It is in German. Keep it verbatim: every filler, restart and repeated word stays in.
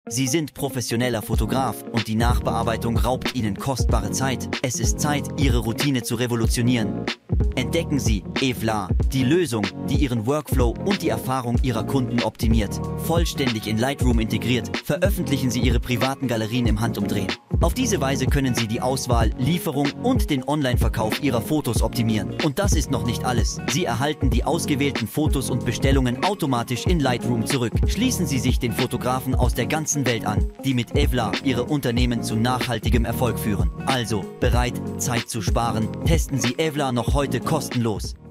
Sie sind professioneller Fotograf und die Nachbearbeitung raubt Ihnen kostbare Zeit. Es ist Zeit, Ihre Routine zu revolutionieren. Entdecken Sie Evlar, die Lösung, die Ihren Workflow und die Erfahrung Ihrer Kunden optimiert. Vollständig in Lightroom integriert, veröffentlichen Sie Ihre privaten Galerien im Handumdrehen. Auf diese Weise können Sie die Auswahl, Lieferung und den Online-Verkauf Ihrer Fotos optimieren. Und das ist noch nicht alles. Sie erhalten die ausgewählten Fotos und Bestellungen automatisch in Lightroom zurück. Schließen Sie sich den Fotografen aus der ganzen Welt an, die mit Evlar Ihre Unternehmen zu nachhaltigem Erfolg führen. Also, bereit, Zeit zu sparen? Testen Sie Evlar noch heute kostenlos.